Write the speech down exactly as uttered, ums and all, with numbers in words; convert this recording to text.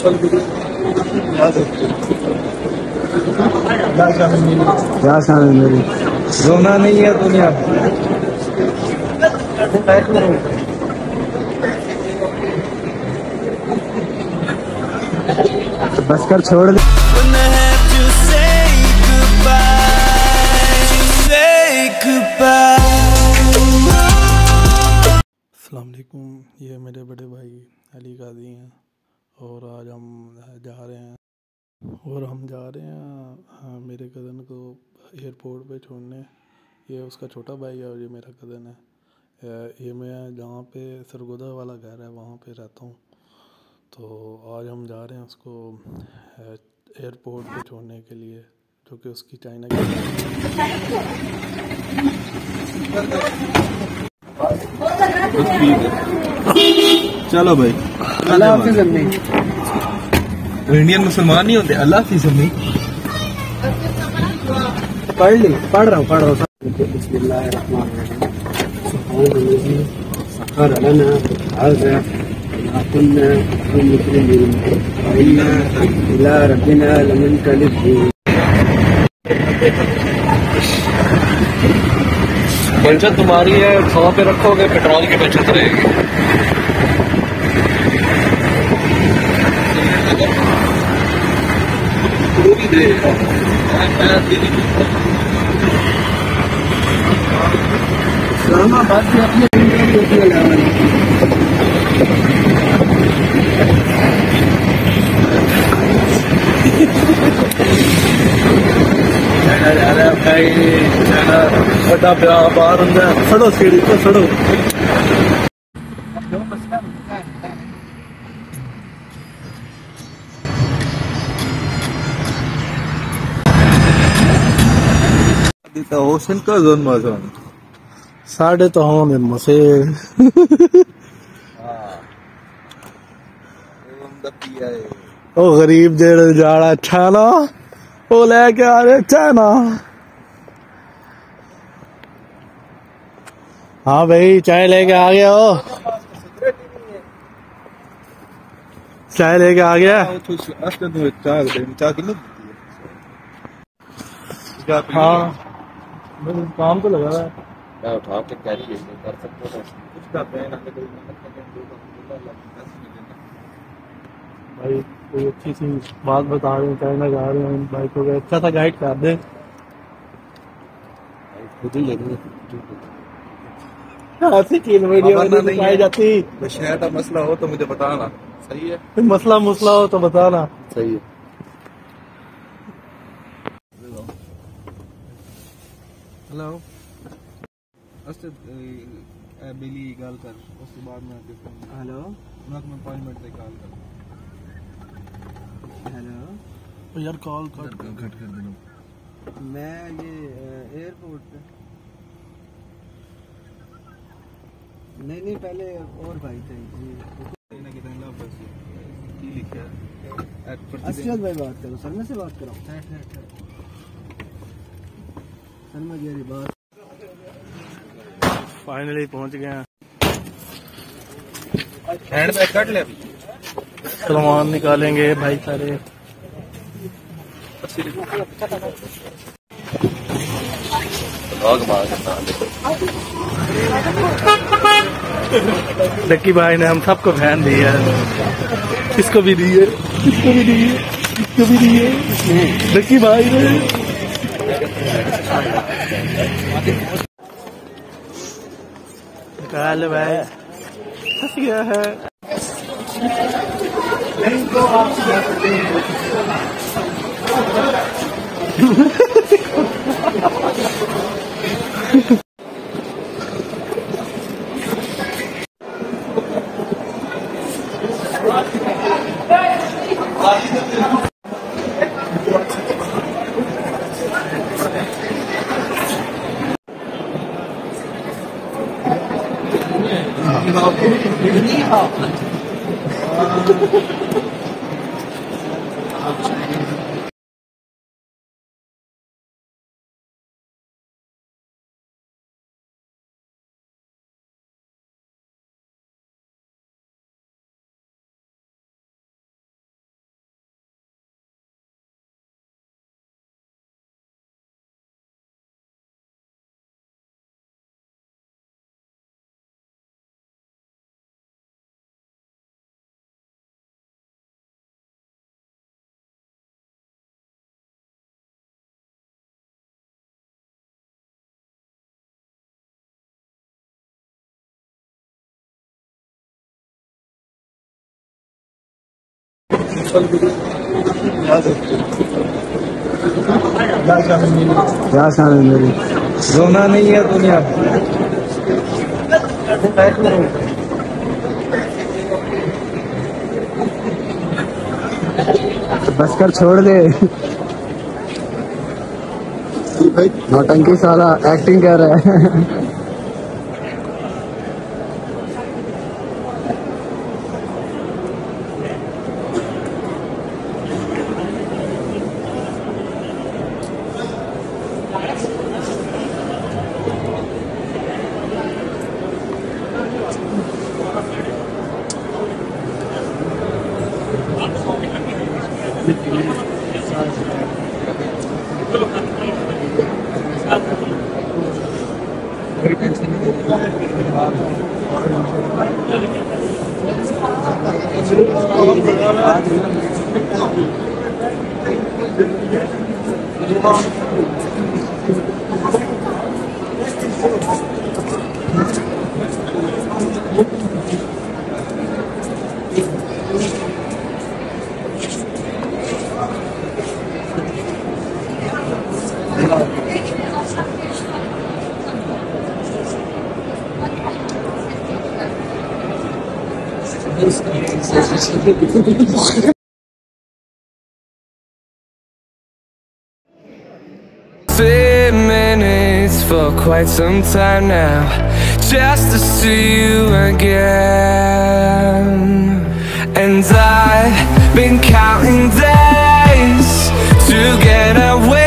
क्या शामिल मेरी रोना नहीं है दुनिया बस कर छोड़ दे। अस्सलाम वालेकुम, ये मेरे बड़े भाई अली काजी हैं और आज हम जा रहे हैं और हम जा रहे हैं हाँ, मेरे कज़न को एयरपोर्ट पे छोड़ने। ये उसका छोटा भाई है और ये मेरा कज़न है। ये मैं जहाँ पे सरगोदा वाला घर है वहाँ पे रहता हूँ। तो आज हम जा रहे हैं उसको एयरपोर्ट पे छोड़ने के लिए, जो कि उसकी चाइना की चलो भाई, अल्लाह हाफिज़ अम्मी। इंडियन मुसलमान नहीं होते, अल्लाह हाफिज़ अम्मी। पढ़ ली, पढ़ रहा हूँ पढ़ रहा हूँ बचत तुम्हारी है, सौ पे रखोगे पेट्रोल की बचत रहेगी। इस्लामाबाद से अपने बड़ा व्यापार होंगे। सड़ो सीढ़ी तो सड़ो। ओशन का जोन मजा साढ़े तो होने मसे ओ गरीब जेड़ जाड़ा अच्छा ना वो लेके आ रहे अच्छा ना। हाँ भाई चाय लेके आ गया हो, चाय लेके आ गया। हाँ काम तो लगा है। मैं उठा के कैरी कर सकता हूँ भाई। कोई अच्छी सी बात बता रहे हैं, चाइना जा रहे हैं भाई को अच्छा सा गाइड कर दे। खुद ही लेंगे ऐसी चीज वीडियो में नहीं दिखाई जाती। शहर का मसला हो तो मुझे बताना, सही है। मसला मसला हो तो बताना, सही है। हेलो बिली गल कर, उसके बाद मैं हेलो मैं पाँच मिनट से कॉल कर। हेलो यार कॉल कट कट कर देना। मैं ये एयरपोर्ट पे नहीं नहीं पहले और भाई थे असद भाई बात करो, सलमा से बात करो। सलमा जी बात फाइनली पहुंच गए हैं। हैंड बैग कट ले, सामान निकालेंगे भाई सारे। लक्की भाई ने हम सबको फैन दिए है, इसको भी दिए, इसको भी दिए, इसको भी दिए लक्की भाई ने। निकाल भाई फंस गया है। क्या शान है मेरी, रोना नहीं है दुनिया। बस कर, छोड़ दे नौटंकी, साला एक्टिंग कर रहा है। Been minutes for quite some time now, just to see you again. And I've been counting days to get away